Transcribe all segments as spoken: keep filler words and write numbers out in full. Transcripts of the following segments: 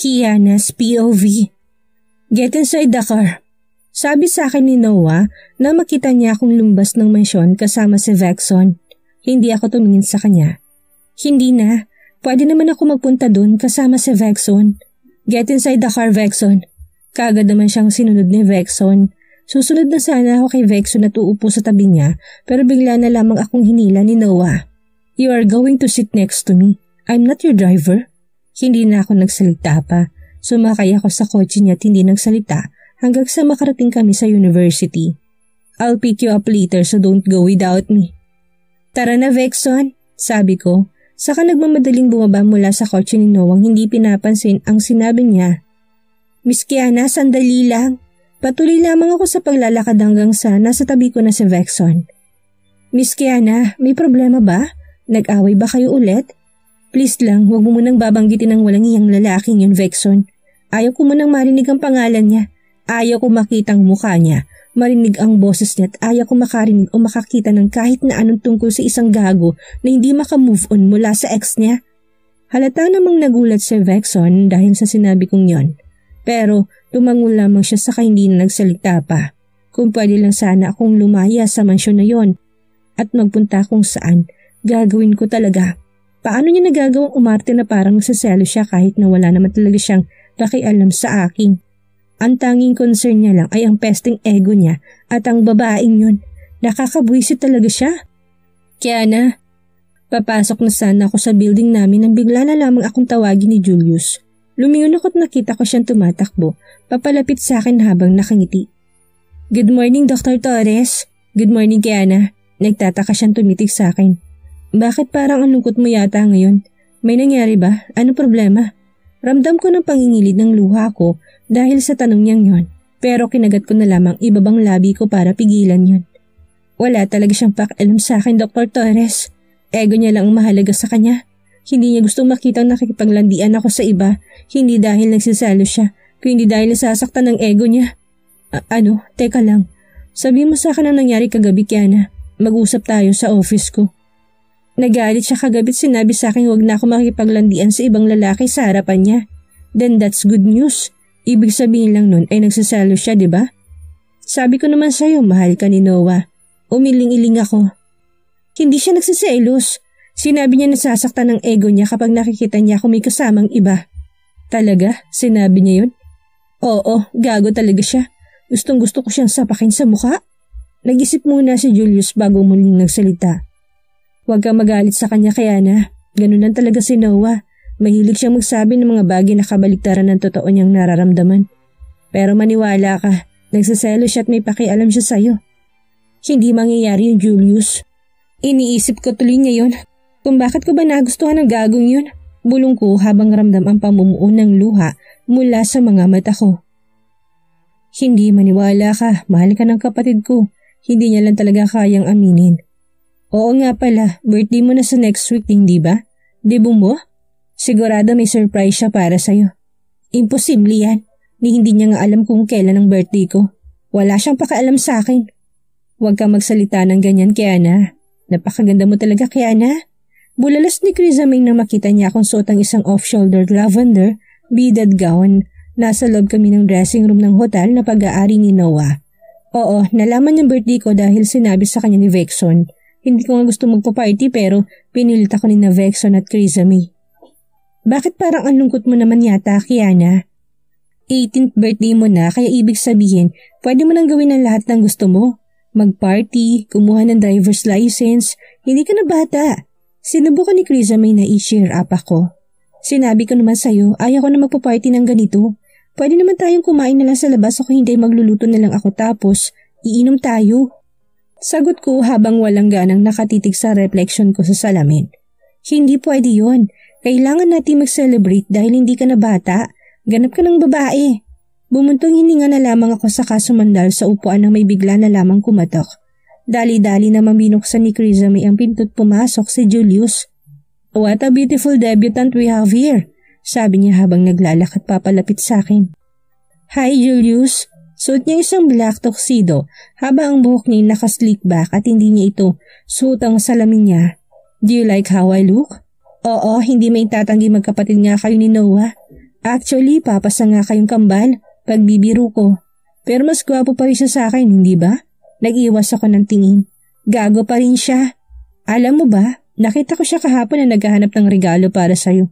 Kiana's P O V. Get inside the car. Sabi sa akin ni Noah na makita niya akong lumbas ng mansyon kasama si Vexon. Hindi ako tumingin sa kanya. Hindi na. Pwede naman ako magpunta dun kasama si Vexon. Get inside the car, Vexon. Kaagad naman siyang sinunod ni Vexon. Susunod na sana ako kay Vexon at uupo sa tabi niya pero bigla na lamang akong hinila ni Noah. You are going to sit next to me. I'm not your driver. Hindi na ako nagsalita pa. Sumakay ako sa kotse niya at hindi nagsalita hanggang sa makarating kami sa university. I'll pick you up later so don't go without me. Tara na, Vexon, sabi ko. Saka nagmamadaling bumaba mula sa kotse ni Noah hindi pinapansin ang sinabi niya. Miss Kiana, sandali lang. Patuloy lamang ako sa paglalakad hanggang sa nasa tabi ko na si Vexon. Miss Kiana, may problema ba? Nag-away ba kayo ulit? Please lang, huwag mo munang babanggitin ang walang iyang lalaking yun, Vexon. Ayaw ko munang marinig ang pangalan niya. Ayaw ko makita ang mukha niya, marinig ang boses niya at ayaw ko makarinig o makakita ng kahit na anong tungkol sa isang gago na hindi makamove on mula sa ex niya. Halata namang nagulat si Vexon dahil sa sinabi kong yon. Pero tumango lamang siya saka hindi na nagsalita pa. Kung pwede lang sana akong lumaya sa mansyon na yon at magpunta kung saan, gagawin ko talaga. Paano niya nagagawang umarte na parang saselo siya kahit na wala naman talaga siyang pakialam sa akin? Ang tanging concern niya lang ay ang pesting ego niya at ang babaeng yun. Nakakabwisit talaga siya. Kaya na, papasok na sana ako sa building namin nang bigla na lamang akong tawagin ni Julius. Lumingon ako at nakita ko siyang tumatakbo, papalapit sa akin habang nakangiti. Good morning, Doctor Torres. Good morning, Kiana. Nagtataka siyang tumitig sa akin. Bakit parang ang lungkot mo yata ngayon? May nangyari ba? Ano problema? Ramdam ko ng pangingilid ng luha ko dahil sa tanong niyang yon. Pero kinagat ko na lamang ibabang labi ko para pigilan yon. Wala talaga siyang pakialam sa akin, Doctor Torres. Ego niya lang ang mahalaga sa kanya. Hindi niya gustong makitang nakikipaglandian ako sa iba. Hindi dahil nagsisalo siya, kundi dahil nasasaktan ng ego niya. A- ano? Teka lang. Sabi mo sa akin ang nangyari kagabi, Kiana. Mag-usap tayo sa office ko. Nagalit siya kagabi at sinabi sa akin huwag na ako makikipaglandian sa ibang lalaki sa harapan niya. Then that's good news. Ibig sabihin lang nun ay nagsasalo siya, di ba? Sabi ko naman sa'yo, mahal ka ni Noah. Umiling-iling ako. Hindi siya nagsiselos. Sinabi niya nasasaktan ng ego niya kapag nakikita niya kung may kasamang iba. Talaga? Sinabi niya yun? Oo, gago talaga siya. Gustong gusto ko siyang sapakin sa mukha. Nag-isip muna si Julius bago muling nagsalita. Huwag kang magalit sa kanya, Kiana. Ganun lang talaga si Noah. Mahilig siyang magsabi ng mga bagay na kabaliktaran ng totoo niyang nararamdaman. Pero maniwala ka, nagsaselo siya at may pakialam siya sa'yo. Hindi mangyayari yung Julius. Iniisip ko tuloy ngayon kung bakit ko ba nagustuhan ng gagong yun. Bulong ko habang ramdam ang pamumuo ng luha mula sa mga mata ko. Hindi maniwala ka, mahal ka ng kapatid ko. Hindi niya lang talaga kayang aminin. Oo nga pala, birthday mo na sa next week, hindi ba? Debo mo? Sigurado may surprise siya para sa'yo. Imposible yan. Ni hindi niya nga alam kung kailan ang birthday ko. Wala siyang pakialam sa akin. Huwag kang magsalita ng ganyan, Kiana. Napakaganda mo talaga, Kiana. Bulalas ni Crisamay na makita niya akong suot ang isang off-shoulder lavender, beaded gown. Nasa loob kami ng dressing room ng hotel na pag-aari ni Noah. Oo, nalaman niyang birthday ko dahil sinabi sa kanya ni Vexon. Hindi ko nga gusto magpa-party pero pinilit ako ni na Vexon at Crisamay. Bakit parang ang lungkot mo naman yata, Kiana? eighteenth birthday mo na kaya ibig sabihin pwede mo nang gawin ang lahat ng gusto mo. Mag-party, kumuha ng driver's license, hindi ka na bata. Sinubukan ni Crisamay na i-cheer up ako. Sinabi ko naman sa'yo, ayaw ko na magpa-party ng ganito. Pwede naman tayong kumain na lang sa labas o hindi magluluto na lang ako tapos iinom tayo. Sagot ko habang walang ganang nakatitig sa reflection ko sa salamin. Hindi pwede yon. Kailangan natin mag-celebrate dahil hindi ka na bata. Ganap ka ng babae. Bumuntong hininga na lamang ako sa kasumandal sa upuan na may bigla na lamang kumatok. Dali-dali na binuksan ni Crisamay ang pinto't pumasok si Julius. What a beautiful debutant we have here, sabi niya habang naglalakad papalapit sa akin. Hi Julius. Suot niya isang black tuxedo habang ang buhok niya naka-slick back at hindi niya ito suot ang salamin niya. Do you like how I look? Oo, hindi may tatanggi magkapatid nga kayo ni Noah. Actually, papasa nga kayong kambal pagbibiro ko. Pero mas gwapo pa rin siya sa akin, hindi ba? Nag-iwas ako ng tingin. Gago pa rin siya. Alam mo ba, nakita ko siya kahapon na naghahanap ng regalo para sa'yo.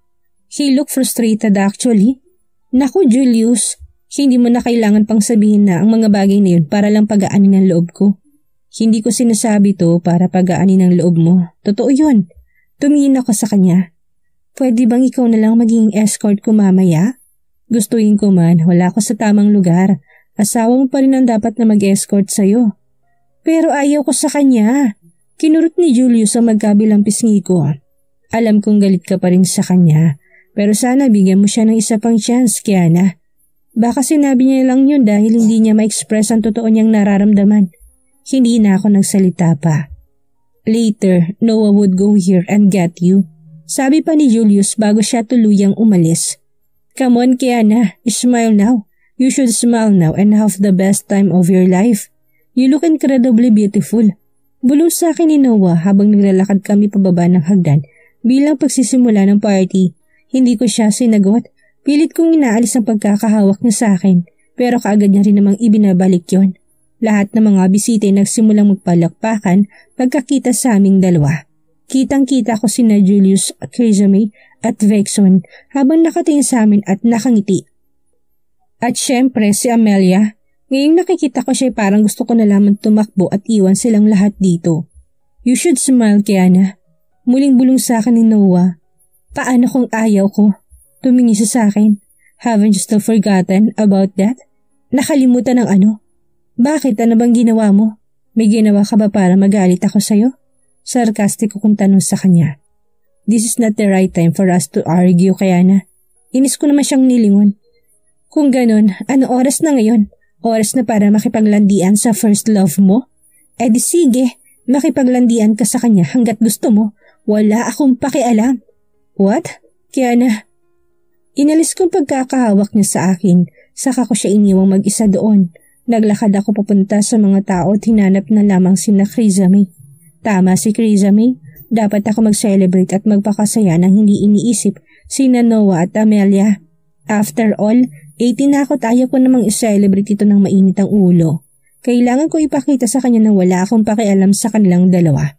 He looked frustrated actually. Naku Julius, hindi mo na kailangan pang sabihin na ang mga bagay na yun para lang pagaanin ng loob ko. Hindi ko sinasabi to para pagaanin ng loob mo. Totoo yun. Tumingin ako sa kanya. Pwede bang ikaw na lang maging escort ko mamaya? Gustuin ko man, wala ko sa tamang lugar. Asawa mo pa rin ang dapat na mag-escort sa'yo. Pero ayaw ko sa kanya. Kinurot ni Julius ang magkabilang pisngi ko. Alam kong galit ka pa rin sa kanya. Pero sana bigyan mo siya ng isa pang chance, Kiana. Baka sinabi niya lang yun dahil hindi niya ma-express ang totoo niyang nararamdaman. Hindi na ako nagsalita pa. Later, Noah would go here and get you. Sabi pa ni Julius bago siya tuluyang umalis. Come on, Kiana. Smile now. You should smile now and have the best time of your life. You look incredibly beautiful. Bulong sa akin ni Noah habang naglalakad kami pababa ng hagdan bilang pagsisimula ng party. Hindi ko siya sinagot. Pilit kong inaalis ang pagkakahawak niya sa akin pero kaagad niya rin namang ibinabalik yon. Lahat ng mga bisita ay nagsimulang magpalakpakan pagkakita sa aming dalawa. Kitang-kita ko sina Julius Crizame at Vexon habang nakatingin sa amin at nakangiti. At syempre si Amelia, ngayong nakikita ko siya parang gusto ko na lamang tumakbo at iwan silang lahat dito. You should smile, Kiana. Muling bulong sa akin ni Noah. Paano kung ayaw ko? Tumingin siya sa akin. Haven't you still forgotten about that? Nakalimutan ng ano? Bakit? Ano bang ginawa mo? May ginawa ka ba para magalit ako sa'yo? Sarkastiko kong tanong sa kanya. This is not the right time for us to argue, Kiana. Inis ko naman siyang nilingon. Kung ganon, ano oras na ngayon? Oras na para makipaglandian sa first love mo? Eh di sige, makipaglandian ka sa kanya hanggat gusto mo. Wala akong pakialam. What? Kiana? Inalis kong pagkakahawak niya sa akin, saka ko siya iniwang mag-isa doon. Naglakad ako papunta sa mga tao at hinanap na lamang sina Crizame. Tama si Crizame, dapat ako mag-celebrate at magpakasaya nang hindi iniisip sina Noah at Amelia. After all, eighteen na ako at ayaw ko namang i-celebrate ito ng mainit ang ulo. Kailangan ko ipakita sa kanya na wala akong pakialam sa kanilang dalawa.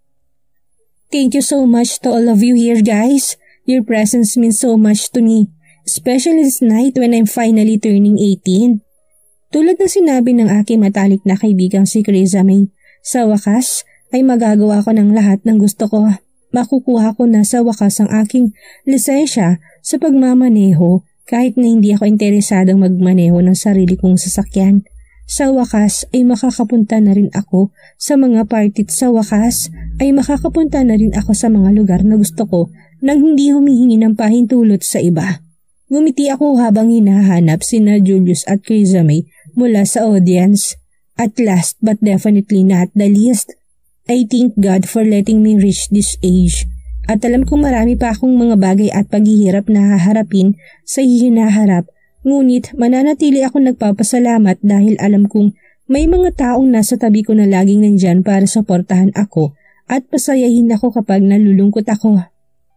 Thank you so much to all of you here, guys. Your presence means so much to me, especially this night when I'm finally turning eighteen. Tulad ng sinabi ng aking matalik na kaibigang si Crizame, sa wakas ay magagawa ko ng lahat ng gusto ko. Makukuha ko na sa wakas ang aking lisensya sa pagmamaneho kahit na hindi ako interesadong magmaneho ng sarili kong sasakyan. Sa wakas ay makakapunta na rin ako sa mga party at sa wakas ay makakapunta na rin ako sa mga lugar na gusto ko nang hindi humihingi ng pahintulot sa iba. Ngumiti ako habang hinahanap sina Julius at Crizame mula sa audience. At last but definitely not the least, I thank God for letting me reach this age. At alam kong marami pa akong mga bagay at paghihirap na haharapin sa hinaharap, ngunit mananatili akong nagpapasalamat dahil alam kong may mga taong nasa tabi ko na laging nandyan para suportahan ako at pasayahin ako kapag nalulungkot ako.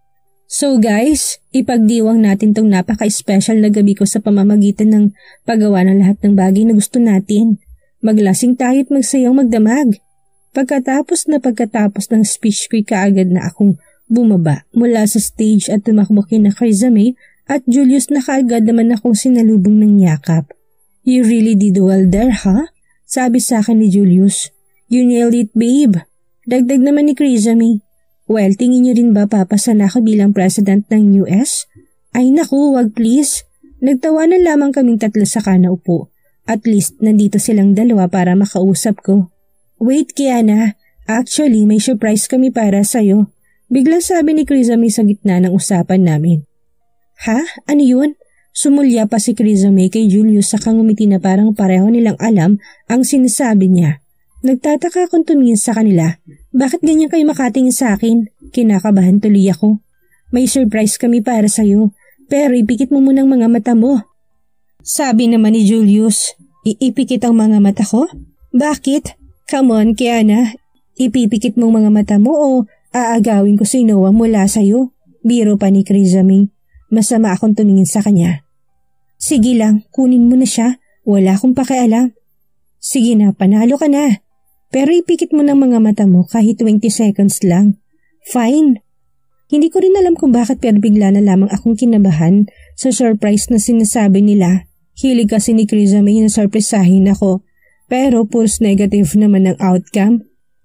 So guys, ipagdiwang natin tong napaka-special na gabi ko sa pamamagitan ng paggawa ng lahat ng bagay na gusto natin. Maglasing tayo at magsayang magdamag. Pagkatapos na pagkatapos ng speech ko'y kaagad na akong bumaba mula sa stage at tumakbo kina Crizame at Julius na kaagad naman akong sinalubong ng yakap. You really did well there, huh? Sabi sa akin ni Julius. You nailed it, babe. Dagdag naman ni Crizame. Well, tingin niyo rin ba papasan ako bilang president ng U S? Ay naku, wag please. Nagtawanan lamang kaming tatlo sa kanaupo. At least nandito silang dalawa para makausap ko. Wait, Kiana. Actually, may surprise kami para sa'yo. Biglang sabi ni Crizame sa gitna ng usapan namin. Ha? Ano yun? Sumulya pa si Crizame kay Julius sa ngumiti na parang pareho nilang alam ang sinasabi niya. Nagtataka akong tumingin sa kanila. Bakit ganyan kayo makatingin sa akin? Kinakabahan tuloy ako. May surprise kami para sa'yo, pero ipikit mo munang mga mata mo. Sabi naman ni Julius, iipikit ang mga mata ko? Bakit? Come on, Kiana. Ipipikit mong mga mata mo o aagawin ko si Noah mula sa'yo? Biro pa ni Crizame. Masama akong tumingin sa kanya. Sige lang, kunin mo na siya. Wala akong pakialam. Sige na, panalo ka na. Pero ipikit mo ng mga mata mo kahit twenty seconds lang. Fine. Hindi ko rin alam kung bakit pero bigla na lamang akong kinabahan sa surprise na sinasabi nila. Hilig kasi ni Crizame na surprisahin ako. Pero pulse negative naman ang outcome.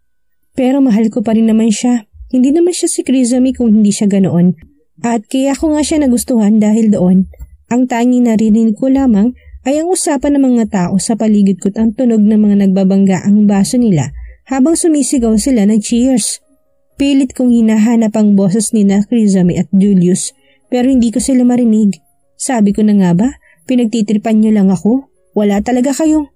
Pero mahal ko pa rin naman siya. Hindi naman siya si Crizame kung hindi siya ganoon. At kaya ko nga siya nagustuhan dahil doon. Ang tanging narinig ko lamang ay ang usapan ng mga tao sa paligid ko't ang tunog ng mga nagbabangga ang baso nila habang sumisigaw sila ng cheers. Pilit kong hinahanap ang boses ni na Crizame at Julius pero hindi ko sila marinig. Sabi ko na nga ba, pinagtitripan niyo lang ako? Wala talaga kayo.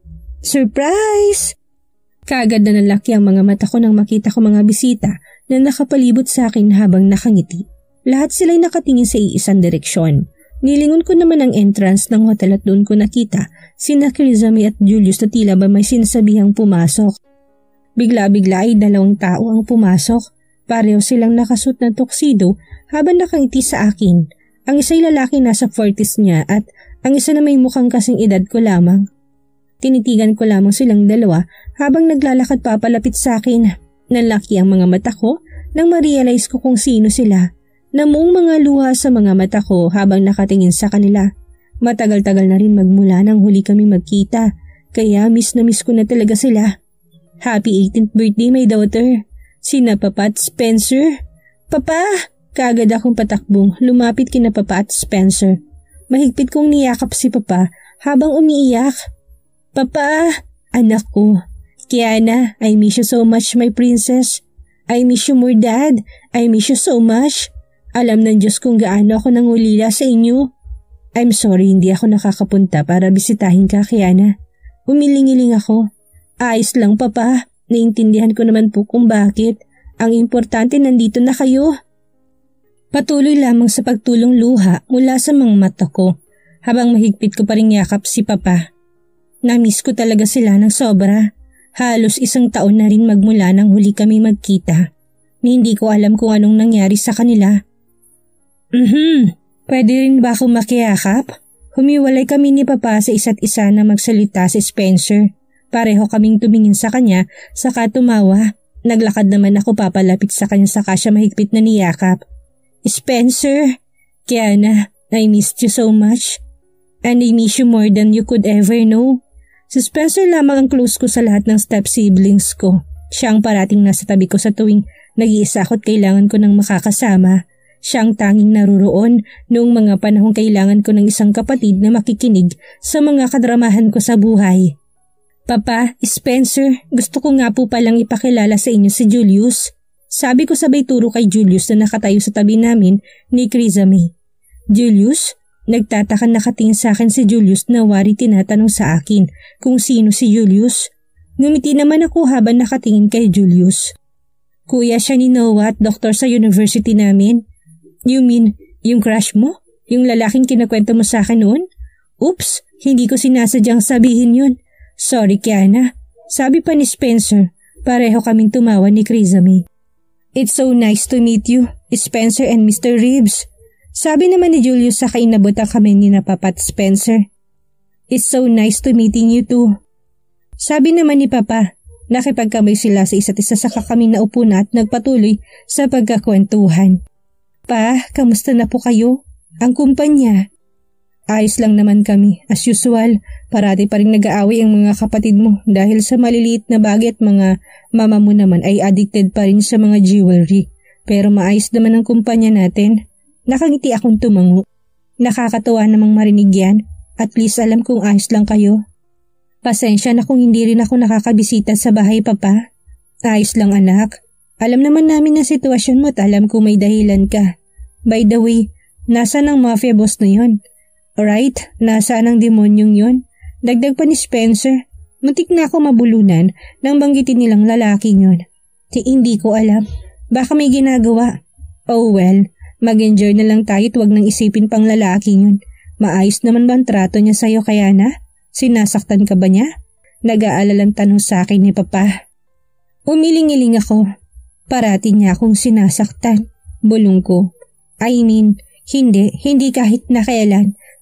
Surprise! Kaagad na nalaki ang mga mata ko nang makita ko mga bisita na nakapalibot sa akin habang nakangiti. Lahat sila'y nakatingin sa iisang direksyon. Nilingon ko naman ang entrance ng hotel at doon ko nakita sina Crizame at Julius na tila ba may sinasabihang pumasok. Bigla-bigla ay dalawang tao ang pumasok. Pareho silang nakasuot ng tuxedo habang nakangiti sa akin. Ang isa'y lalaki nasa forties niya at ang isa na may mukhang kasing edad ko lamang. Tinitigan ko lamang silang dalawa habang naglalakad papalapit sa akin. Nalaki ang mga mata ko nang ma-realize ko kung sino sila. Namuong mga luha sa mga mata ko habang nakatingin sa kanila. Matagal-tagal na rin magmula nang huli kami magkita, kaya miss na miss ko na talaga sila. Happy eighteenth birthday my daughter. Sina Papa at Spencer. Papa! Kaagad akong patakbong, lumapit kina Papa at Spencer. Mahigpit kong niyakap si Papa habang umiiyak. Papa! Anak ko. Kiana, I miss you so much my princess. I miss you more dad. I miss you so much. Alam ng Diyos kung gaano ako nangulila sa inyo. I'm sorry hindi ako nakakapunta para bisitahin ka, Kiana. Umiling-iling ako. Ayos lang, Papa. Naintindihan ko naman po kung bakit. Ang importante nandito na kayo. Patuloy lamang sa pagtulong luha mula sa mga mata ko habang mahigpit ko pa rin yakap si Papa. Namiss ko talaga sila ng sobra. Halos isang taon na rin magmula nang huli kami magkita. Ni hindi ko alam kung anong nangyari sa kanila. Mhm, pwede rin ba akong makiyakap? Humiwalay kami ni Papa sa isa't isa na magsalita si Spencer. Pareho kaming tumingin sa kanya, saka tumawa. Naglakad naman ako papalapit sa kanya saka siya mahigpit na niyakap. Spencer, Kiana, I missed you so much. And I miss you more than you could ever know. Si Spencer lamang ang close ko sa lahat ng step siblings ko. Siya ang parating nasa tabi ko sa tuwing nag-iisa ako't kailangan ko ng makakasama. Siya ang tanging naruroon noong mga panahong kailangan ko ng isang kapatid na makikinig sa mga kadramahan ko sa buhay. Papa, Spencer, gusto ko nga po palang ipakilala sa inyo si Julius. Sabi ko sabay turo kay Julius na nakatayo sa tabi namin ni Crizame. Julius? Nagtataka nakatingin sa akin si Julius na wari tinatanong sa akin kung sino si Julius. Ngumiti naman ako habang nakatingin kay Julius. Kuya siya ni Noah at doktor sa university namin. You mean, yung crush mo? Yung lalaking kinakwento mo sa akin noon? Oops, hindi ko sinasadyang sabihin yun. Sorry, Kiana. Sabi pa ni Spencer, pareho kaming tumawa ni Crizame. It's so nice to meet you, Spencer and Mister Reeves. Sabi naman ni Julius sa kainabutan kami ni na Papa at Spencer. It's so nice to meeting you too. Sabi naman ni Papa, nakipagkamay sila sa isa't isa saka kami naupo na at nagpatuloy sa pagkakwentuhan. Pa, kamusta na po kayo? Ang kumpanya? Ayos lang naman kami, as usual. Parati pa rin nag-aaway ang mga kapatid mo dahil sa maliliit na bagay at mga mama mo naman ay addicted pa rin sa mga jewelry. Pero maayos naman ang kumpanya natin. Nakangiti akong tumango. Nakakatuwa namang marinig yan. At least alam kong ayos lang kayo. Pasensya na kung hindi rin ako nakakabisita sa bahay, Papa. Ayos lang, anak. Alam naman namin ang sitwasyon mo at alam kong may dahilan ka. By the way, nasa ng mafia boss na yon? Right, nasa ng demonyong yon? Dagdag pa ni Spencer. Muntik na ako mabulunan nang banggitin nilang lalaking yon. Di hindi ko alam. Baka may ginagawa. Oh well, mag-enjoy na lang tayo at huwag nang isipin pang lalaking yon. Maayos naman ba ang trato niya sa'yo, Kiana? Sinasaktan ka ba niya? Nag-aalalang tanong sa akin ni Papa. Umiling-iling ako. Parati niya akong sinasaktan. Bulong ko. I mean, hindi, hindi kahit na kailan.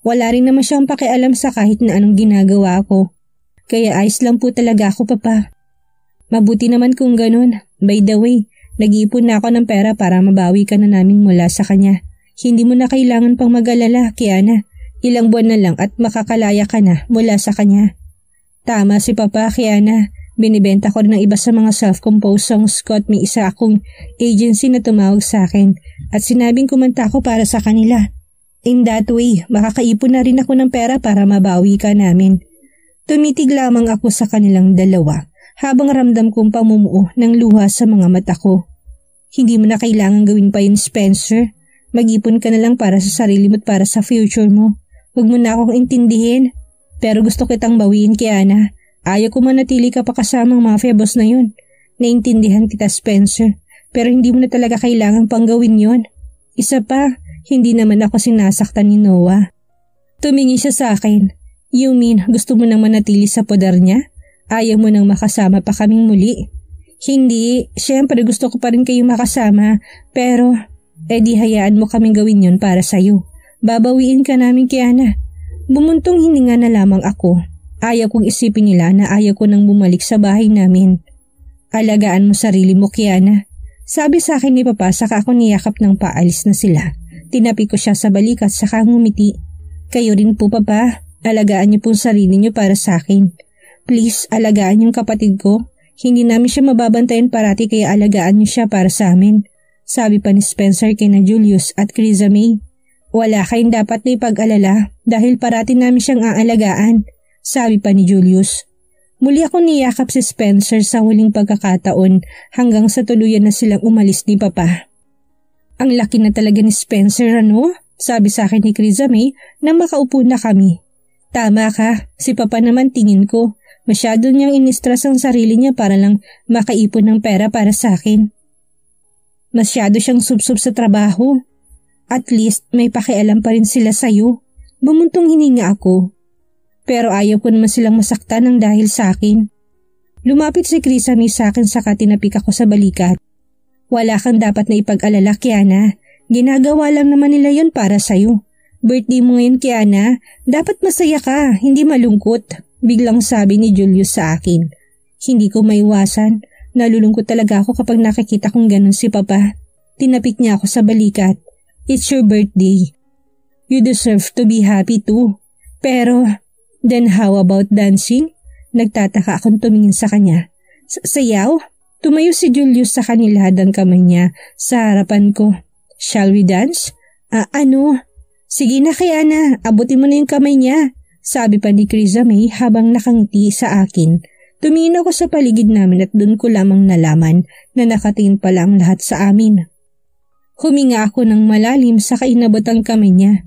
Wala rin naman siyang pakialam sa kahit na anong ginagawa ko. Kaya ayos lang po talaga ako, Papa. Mabuti naman kung ganun. By the way, nag-iipon na ako ng pera para mabawi ka na namin mula sa kanya. Hindi mo na kailangan pang mag-alala, Kiana. Ilang buwan na lang at makakalaya ka na mula sa kanya. Tama si Papa, Kiana. Binibenta ko rin ng iba sa mga self-composed songs ko at may isa akong agency na tumawag sa akin at sinabing kumanta ko para sa kanila. In that way, makakaipon na rin ako ng pera para mabawi ka namin. Tumitig lamang ako sa kanilang dalawa habang ramdam kong pamumuo ng luha sa mga mata ko. Hindi mo na kailangan gawin pa yun, Spencer. Mag-ipon ka na lang para sa sarili mo at para sa future mo. Huwag mo na akong intindihin. Pero gusto kitang bawiin, Kiana. Ayaw ko manatili ka pa kasamang mafia boss na yun. Naintindihan kita, Spencer. Pero hindi mo na talaga kailangan pang gawin yun. Isa pa, hindi naman ako sinasaktan ni Noah. Tumingi siya sa akin. You mean, gusto mo nang manatili sa poder niya? Ayaw mo nang makasama pa kaming muli? Hindi, syempre gusto ko pa rin kayong makasama. Pero, edi hayaan mo kaming gawin yun para sa'yo. Babawiin ka namin, Kiana. Bumuntong hininga na lamang ako. Ayaw kong isipin nila na ayaw ko nang bumalik sa bahay namin. Alagaan mo sarili mo, Kiana. Sabi sa akin ni Papa saka ako niyakap ng paalis na sila. Tinapi ko siya sa balikat saka ngumiti. Kayo rin po, Papa. Alagaan niyo pong sarili niyo para sa akin. Please, alagaan yung kapatid ko. Hindi namin siya mababantayan parati kaya alagaan niyo siya para sa amin. Sabi pa ni Spencer kina Julius at Krisa May. Wala kayong dapat na ipag-alala dahil parati namin siyang aalagaan. Sabi pa ni Julius. Muli ako niyakap si Spencer sa huling pagkakataon hanggang sa tuluyan na silang umalis ni Papa. Ang laki na talaga ni Spencer, ano? Sabi sa akin ni Krisa May na makaupo na kami. Tama ka, si Papa naman tingin ko. Masyado niyang inistress ang sarili niya para lang makaipon ng pera para sa akin. Masyado siyang subsub sa trabaho. At least may pakialam pa rin sila sa'yo. Bumuntong hininga ako. Pero ayaw ko naman silang masaktan ng dahil sa akin. Lumapit si Krisa May sa akin saka tinapik ako sa balikat. Wala kang dapat na ipag-alala, Kiana. Ginagawa lang naman nila yon para sa'yo. Birthday mo ngayon, Kiana. Dapat masaya ka, hindi malungkot. Biglang sabi ni Julius sa akin. Hindi ko maiwasan. Nalulungkot talaga ako kapag nakikita kong ganun si Papa. Tinapik niya ako sa balikat. It's your birthday. You deserve to be happy too. Pero, then how about dancing? Nagtataka akong tumingin sa kanya. Sayaw? Tumayo si Julius sa kanilhadang kamay niya sa harapan ko. Shall we dance? Ah, ano? Sige na, Kiana, abutin mo na yung kamay niya. Sabi pa ni Krisa May habang nakangiti sa akin. Tumingin ako sa paligid namin at doon ko lamang nalaman na nakatingin pala ang lahat sa amin. Huminga ako ng malalim sa kainabot ang kamay niya.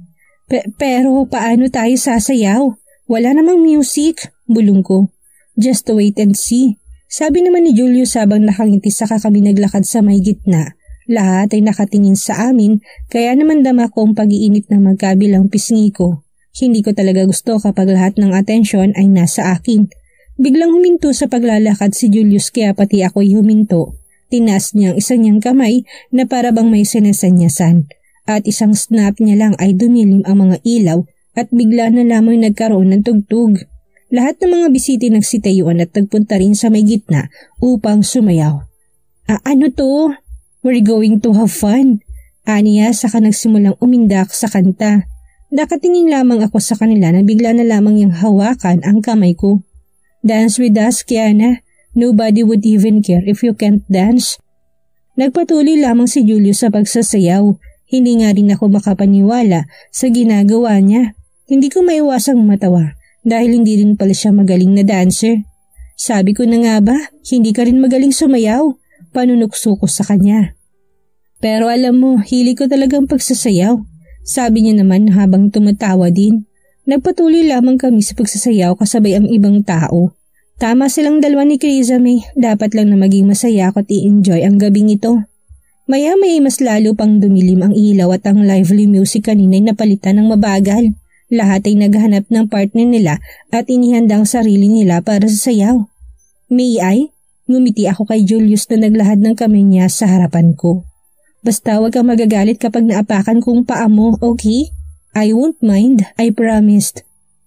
Pero paano tayo sasayaw? Wala namang music, bulong ko. Just wait and see. Sabi naman ni Julius habang nakangiti saka kami naglakad sa may gitna. Lahat ay nakatingin sa amin kaya naman dama ko ang pag-iinit ng magkabilang pisngi ko. Hindi ko talaga gusto kapag lahat ng atensyon ay nasa akin. Biglang huminto sa paglalakad si Julius kaya pati ako'y huminto. Tinaas niya ang isa niyang kamay na para bang may sinesanyasan. At isang snap niya lang ay dumilim ang mga ilaw at bigla na lamang nagkaroon ng tugtog. Lahat ng mga bisita nagsitayuan at nagpunta rin sa may gitna upang sumayaw. Ah, ano to? We're going to have fun. Aniya saka nagsimulang umindak sa kanta. Nakatingin lamang ako sa kanila na bigla na lamang yung hawakan ang kamay ko. Dance with us, Kiana. Nobody would even care if you can't dance. Nagpatuloy lamang si Julius sa pagsasayaw. Hindi nga rin ako makapaniwala sa ginagawa niya. Hindi ko maiwasang matawa dahil hindi rin pala siya magaling na dancer. Sabi ko na nga ba, hindi ka rin magaling sumayaw. Panunukso ko sa kanya. Pero alam mo, hili ko talagang pagsasayaw. Sabi niya naman habang tumatawa din. Nagpatuloy lamang kami sa pagsasayaw kasabay ang ibang tao. Tama silang dalawa ni Krisa May. Dapat lang na maging masaya ako at i-enjoy ang gabing ito. Maya-maya mas lalo pang dumilim ang ilaw at ang lively music kanina ay napalitan ng mabagal. Lahat ay naghahanap ng partner nila at inihanda ang sarili nila para sa sayaw. May I? Ngumiti ako kay Julius na naglahad ng kamay niya sa harapan ko. Basta huwag kang magagalit kapag naapakan kong paa mo, okay? I won't mind, I promised.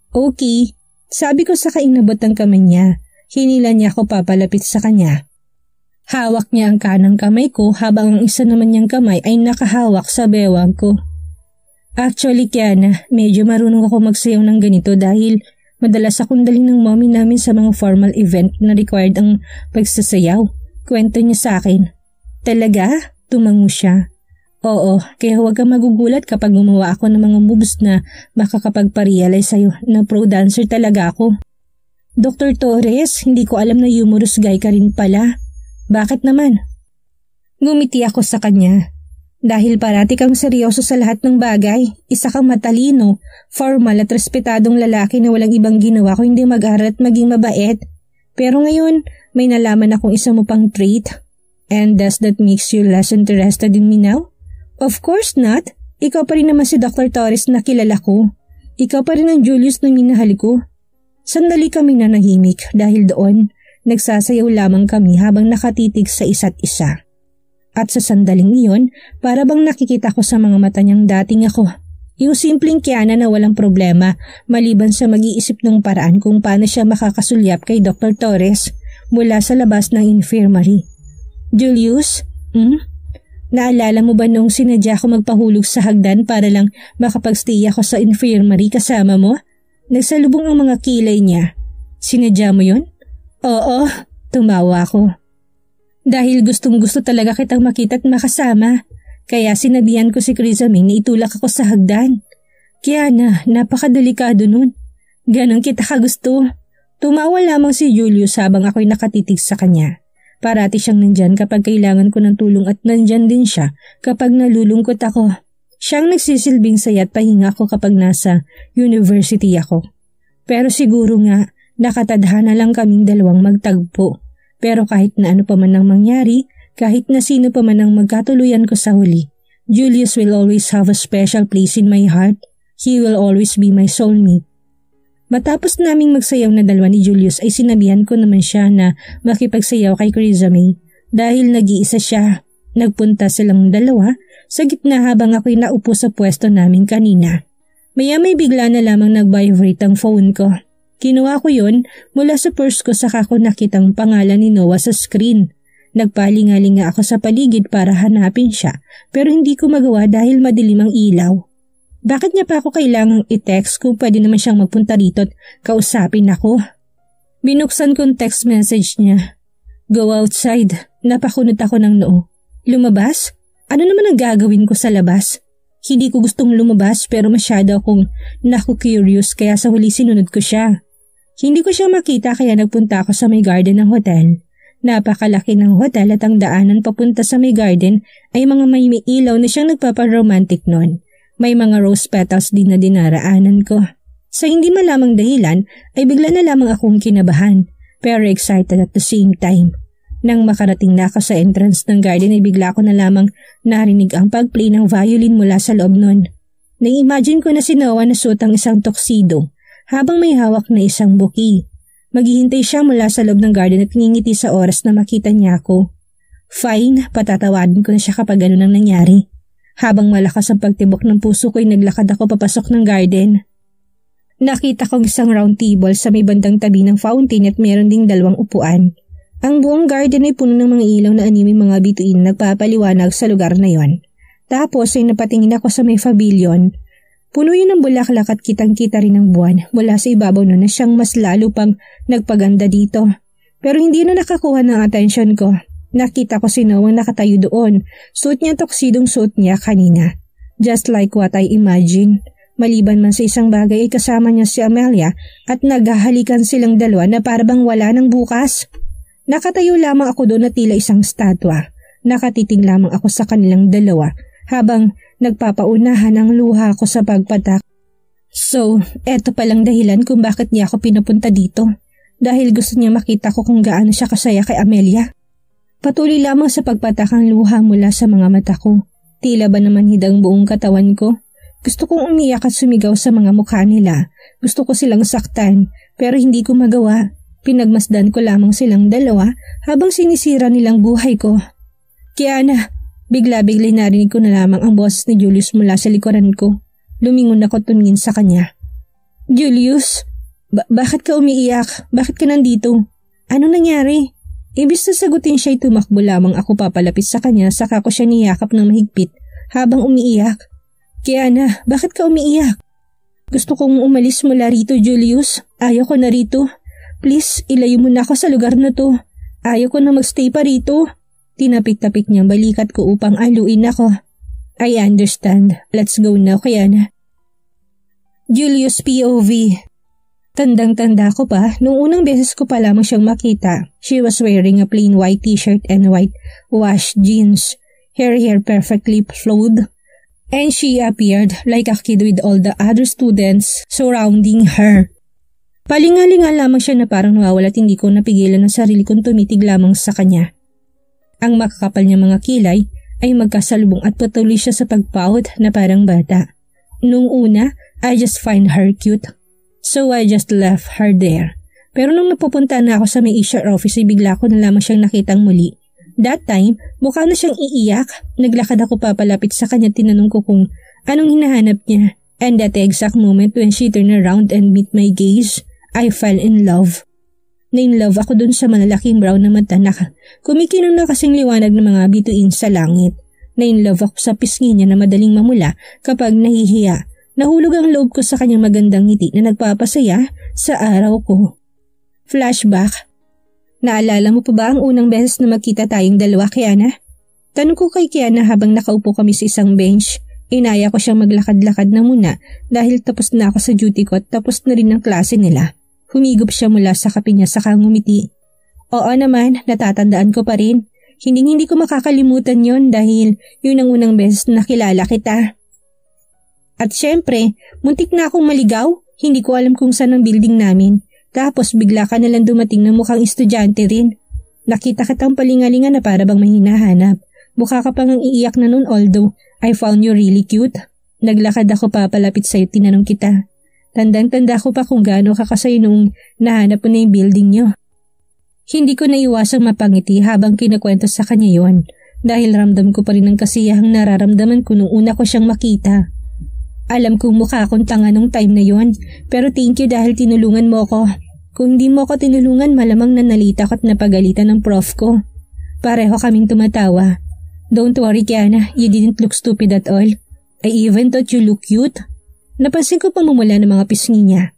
Okay, sabi ko sa kainabot ng kamay niya. Hinila niya ako papalapit sa kanya. Hawak niya ang kanang kamay ko habang ang isa naman niyang kamay ay nakahawak sa bewang ko. Actually, Kiana, medyo marunong ako magsayaw ng ganito dahil madalas akong daling ng mommy namin sa mga formal event na required ang pagsasayaw. Kwento niya sa akin. Talaga? Tumango siya. Oo, kaya huwag kang magugulat kapag gumawa ako ng mga moves na makakapagpa-realize sa'yo na pro dancer talaga ako. Doctor Torres, hindi ko alam na humorous guy ka rin pala. Bakit naman? Ngumiti ako sa kanya. Dahil parati kang seryoso sa lahat ng bagay, isa kang matalino, formal at respetadong lalaki na walang ibang ginawa kung hindi mag-aral at maging mabait. Pero ngayon, may nalaman akong isa mo pang trait. And does that makes you less interested in me now? Of course not. Ikaw pa rin naman si Doctor Torres na kilala ko. Ikaw pa rin ang Julius na minahal ko. Sandali kami na nahimik dahil doon, nagsasayaw lamang kami habang nakatitig sa isa't isa. At sa sandaling iyon, para bang nakikita ko sa mga mata niyang dating ako. Yung simpleng Kiana na walang problema maliban sa mag-iisip ng paraan kung paano siya makakasulyap kay Doctor Torres mula sa labas ng infirmary. Julius? Hmm? Naalala mo ba noong sinadya ko magpahulog sa hagdan para lang makapagstay ako sa infirmary kasama mo? Nagsalubong ang mga kilay niya. Sinadya mo yun? Oo, tumawa ako. Dahil gustong gusto talaga kitang makita at makasama. Kaya sinabihan ko si Crisaming na itulak ako sa hagdan. Kaya na, napakadelikado nun. Ganon kita kagusto. Tumawa lamang si Julius habang ako'y nakatitig sa kanya. Parati siyang nandyan kapag kailangan ko ng tulong at nandyan din siya kapag nalulungkot ako. Siyang nagsisilbing saya at pahinga ko kapag nasa university ako. Pero siguro nga, nakatadhana lang kaming dalawang magtagpo. Pero kahit na ano pa man ang mangyari, kahit na sino pa man ang magkatuluyan ko sa huli, Julius will always have a special place in my heart. He will always be my soulmate. Matapos naming magsayaw na dalawa ni Julius ay sinabihan ko naman siya na makipagsayaw kay Crisaming dahil nag-iisa siya. Nagpunta silang dalawa sa gitna habang ako'y naupo sa pwesto namin kanina. Maya may bigla na lamang nag-vibrate ang phone ko. Kinuha ko yon mula sa purse ko saka ko nakitang pangalan ni Noah sa screen. Nagpalingalinga ako sa paligid para hanapin siya pero hindi ko magawa dahil madilim ang ilaw. Bakit niya pa ako kailangang i-text kung pwede naman siyang magpunta rito at kausapin ako? Binuksan ko ang text message niya. Go outside. Napakunot ako ng noo. Lumabas? Ano naman ang gagawin ko sa labas? Hindi ko gustong lumabas pero masyado akong naku-curious kaya sa huli sinunod ko siya. Hindi ko siya makita kaya nagpunta ako sa may garden ng hotel. Napakalaki ng hotel at ang daanan papunta sa may garden ay mga may may ilaw na siyang nagpaparomantic nun. May mga rose petals din na dinaraanan ko. Sa hindi malamang dahilan ay bigla na lamang akong kinabahan pero excited at the same time. Nang makarating na ako sa entrance ng garden ay bigla ko na lamang narinig ang pagplay ng violin mula sa loob nun. Nai-imagine ko na si Noah na suot ang isang tuxedo habang may hawak na isang bouquet. Maghihintay siya mula sa loob ng garden at ngingiti sa oras na makita niya ako. Fine, patatawarin ko na siya kapag ano nang nangyari. Habang malakas ang pagtibok ng puso ko ay naglakad ako papasok ng garden. Nakita kong isang round table sa may bandang tabi ng fountain at meron ding dalawang upuan. Ang buong garden ay puno ng mga ilaw na animing mga bituin na nagpapaliwanag sa lugar na yon. Tapos ay napatingin ako sa may pavilion. Puno yun ng bulaklak at kitang-kita rin ng buwan mula sa ibabaw nun na siyang mas lalo pang nagpaganda dito. Pero hindi na nakakuha ng atensyon ko. Nakita ko si Noah nakatayo doon. Suot niya ang tuksidong suot niya kanina. Just like what I imagine. Maliban man sa isang bagay ay kasama niya si Amelia at naghahalikan silang dalawa na parabang wala ng bukas. Nakatayo lamang ako doon na tila isang statwa. Nakatiting lamang ako sa kanilang dalawa habang nagpapaunahan ang luha ko sa pagpatak. So, eto palang dahilan kung bakit niya ako pinapunta dito. Dahil gusto niya makita ko kung gaano siya kasaya kay Amelia. Patuloy lamang sa pagpatak ang luha mula sa mga mata ko. Tila ba naman hidang buong katawan ko? Gusto kong umiyak at sumigaw sa mga mukha nila. Gusto ko silang saktan pero hindi ko magawa. Pinagmasdan ko lamang silang dalawa habang sinisira nilang buhay ko. Kiana, bigla-bigla narinig ko na lamang ang boses ni Julius mula sa likuran ko. Lumingon ako tumingin sa kanya. Julius, ba- bakit ka umiiyak? Bakit ka nandito? Ano nangyari? Imbis na sagutin siya'y tumakbo lamang ako papalapit sa kanya saka ko siya niyakap ng mahigpit habang umiiyak. Kiana, bakit ka umiiyak? Gusto kong umalis mula rito, Julius. Ayaw ko na rito. Please, ilayo mo na ako sa lugar na to. Ayaw ko na magstay pa rito. Tinapik-tapik niyang balikat ko upang aluin ako. I understand. Let's go now, Kiana. Julius P O V. Tandang-tanda ko pa, nung unang beses ko pa lamang siyang makita. She was wearing a plain white t-shirt and white wash jeans. Her hair perfectly flowed. And she appeared like a kid with all the other students surrounding her. Palingalinga lamang siya na parang nawawala at hindi ko napigilan ang sarili kong tumitig lamang sa kanya. Ang makakapal niya mga kilay ay magkasalubong at patuloy siya sa pagpawad na parang bata. Nung una, I just find her cute. So I just left her there. Pero nung napupunta na ako sa may H R office ay bigla ko na lamang siyang nakitang muli. That time, mukha na siyang iiyak. Naglakad ako papalapit sa kanya, tinanong ko kung anong hinahanap niya. And that exact moment when she turned around and met my gaze, I fell in love. Na-in-love ako dun sa malalaking brown na mata na kumikinang na kasing liwanag ng mga bituin sa langit. Na-in-love ako sa pisngi niya na madaling mamula kapag nahihiya. Nahulog ang loob ko sa kanyang magandang ngiti na nagpapasaya sa araw ko. Flashback. Naalala mo pa ba ang unang beses na magkita tayong dalawa, Kiana? Tanong ko kay Kiana habang nakaupo kami sa isang bench. Inaya ko siyang maglakad-lakad na muna dahil tapos na ako sa duty ko at tapos na rin ang klase nila. Humigop siya mula sa kape niya saka ngumiti. Oo naman, natatandaan ko pa rin. Hindi-hindi ko makakalimutan yon dahil yun ang unang beses na nakilala kita. At syempre, muntik na akong maligaw. Hindi ko alam kung saan ang building namin. Tapos bigla ka nalang dumating na mukhang estudyante rin. Nakita kitang palingalinga na para bang may hinahanap. Mukha ka pang ang iiyak na nun although I found you really cute. Naglakad ako papalapit sa'yo, tinanong kita. Tandang-tanda ko pa kung gaano ka kasay nung nahanap mo na yung building nyo. Hindi ko naiwasang mapangiti habang kinakwento sa kanya yon dahil ramdam ko pa rin ang kasiyahang nararamdaman ko nung una ko siyang makita. Alam kong mukha akong tanga nung time na yon pero thank you dahil tinulungan mo ko. Kung hindi mo ko tinulungan malamang nanalita ko at napagalitan ng prof ko. Pareho kaming tumatawa. Don't worry Kiana, you didn't look stupid at all. I even thought you look cute. Napansin ko pamumula ng mga pisngi niya.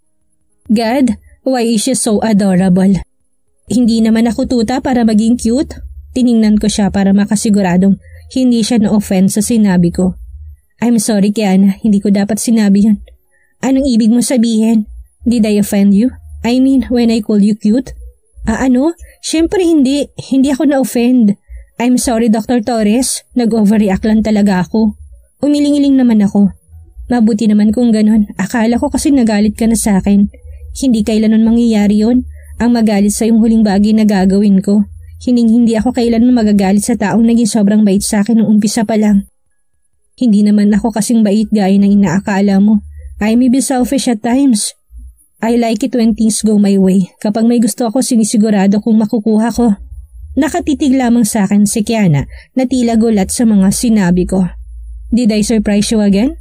God, why is she so adorable? Hindi naman ako tuta para maging cute. Tiningnan ko siya para makasiguradong hindi siya na-offend sa sinabi ko. I'm sorry Kiana, hindi ko dapat sinabi yun. Anong ibig mo sabihin? Did I offend you? I mean, when I call you cute? Ah ano? Siyempre hindi. Hindi ako na-offend. I'm sorry Doctor Torres, nag-overreact lang talaga ako. Umiling-iling naman ako. Mabuti naman kung ganun. Akala ko kasi nagalit ka na sa akin. Hindi kailanman mangyayari yun. Ang magalit sa yung huling bagay na gagawin ko. Hining-hindi ako kailanman magagalit sa taong naging sobrang bait sa akin nung umpisa pa lang. Hindi naman ako kasing bait gaya ng inaakala mo. I may be selfish at times. I like it when things go my way. Kapag may gusto ako, sinisigurado kung makukuha ko. Nakatitig lamang sa akin si Kiana na tila gulat sa mga sinabi ko. Did I surprise you again?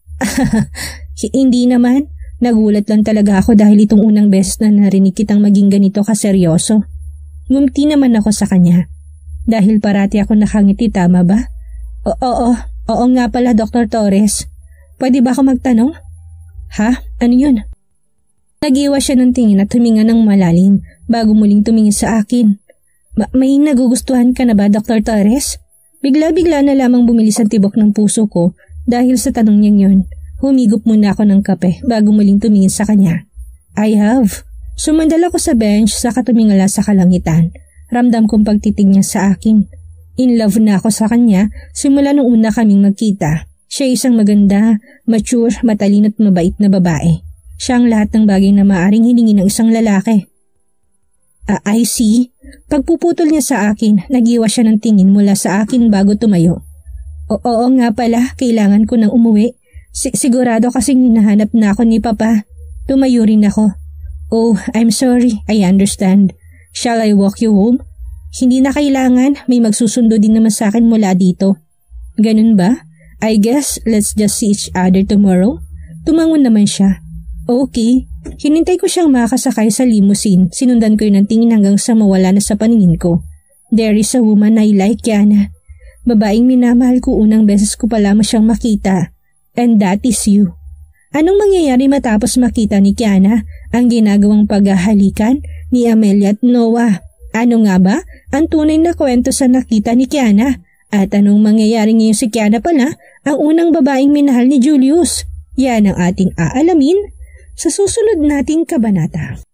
Hindi naman. Nagulat lang talaga ako dahil itong unang beses na narinig kitang maging ganito kaseryoso. Ngumiti naman ako sa kanya. Dahil parati ako nakangiti, tama ba? O oo, oo nga pala Doctor Torres. Pwede ba ako magtanong? Ha? Ano yun? Nag-iwas siya ng tingin at huminga ng malalim bago muling tumingin sa akin. Ma- may nagugustuhan ka na ba Doctor Torres? Bigla-bigla na lamang bumilis ang tibok ng puso ko dahil sa tanong niyang yun. Humigop muna ako ng kape bago muling tumingin sa kanya. I have. Sumandal ako sa bench saka tumingala sa kalangitan. Ramdam kong pagtitig niya sa akin. In love na ako sa kanya simula nung una kaming magkita. Siya isang maganda, mature, matalino at mabait na babae. Siya ang lahat ng bagay na maaaring hiningi ng isang lalaki. Uh, I see. Pagpuputol niya sa akin, nag-iwas siya ng tingin mula sa akin bago tumayo. O oo nga pala, kailangan ko nang umuwi. Si- sigurado kasing hinahanap na ako ni Papa. Tumayo rin ako. Oh, I'm sorry. I understand. Shall I walk you home? Hindi na kailangan. May magsusundo din naman sa akin mula dito. Ganun ba? I guess let's just see each other tomorrow. Tumangon naman siya. Okay. Hinintay ko siyang makasakay sa limousine. Sinundan ko yun ng tingin hanggang sa mawala na sa paningin ko. There is a woman I like, Kiana. Babaeng minamahal ko, unang beses ko pala mo siyang makita. And that is you. Anong mangyayari matapos makita ni Kiana ang ginagawang paghahalikan ni Amelia at Noah? Ano nga ba ang tunay na kwento sa nakita ni Kiana? At anong mangyayari ngayon si Kiana pala ang unang babaeng minahal ni Julius? Yan ang ating aalamin sa susunod nating kabanata.